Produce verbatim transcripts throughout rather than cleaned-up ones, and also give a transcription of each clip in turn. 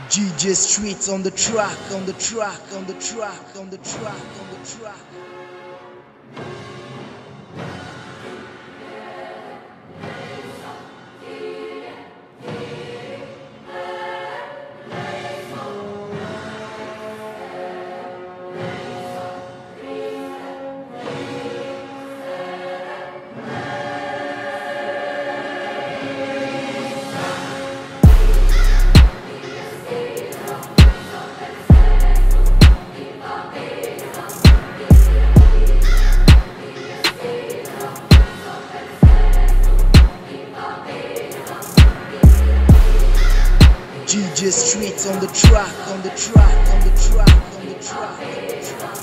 D J Streets on the track, on the track, on the track, on the track, on the track. D J Streets on the track, on the track, on the track, on the track, on the track.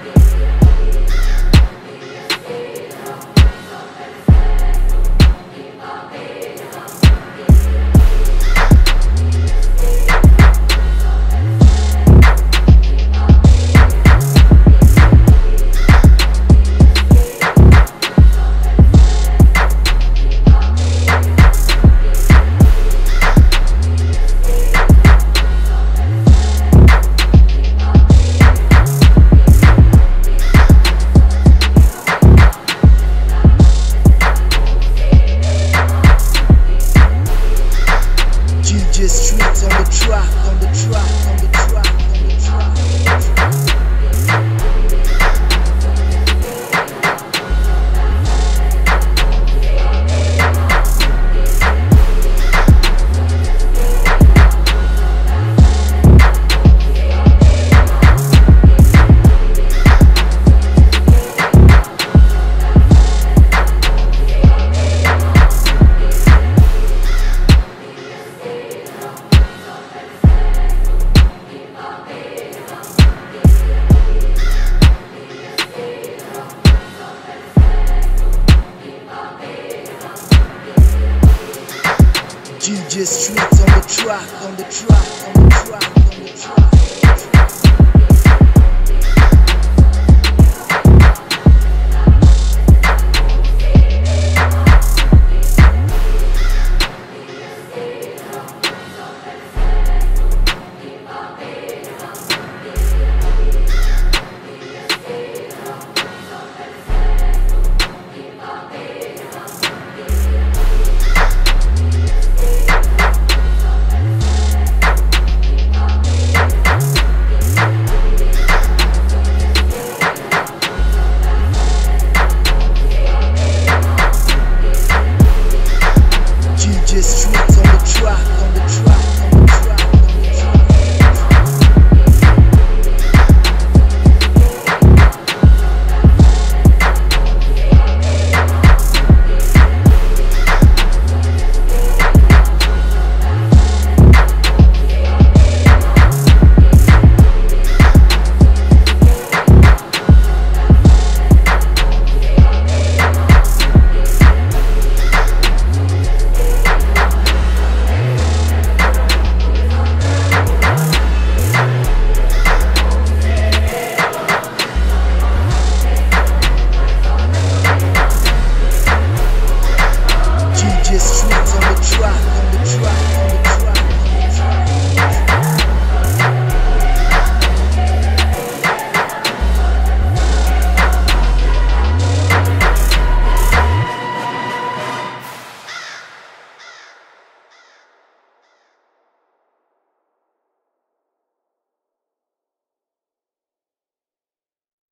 D J Streets on the track, on the track, on the track, on the track. D J Streets on the track.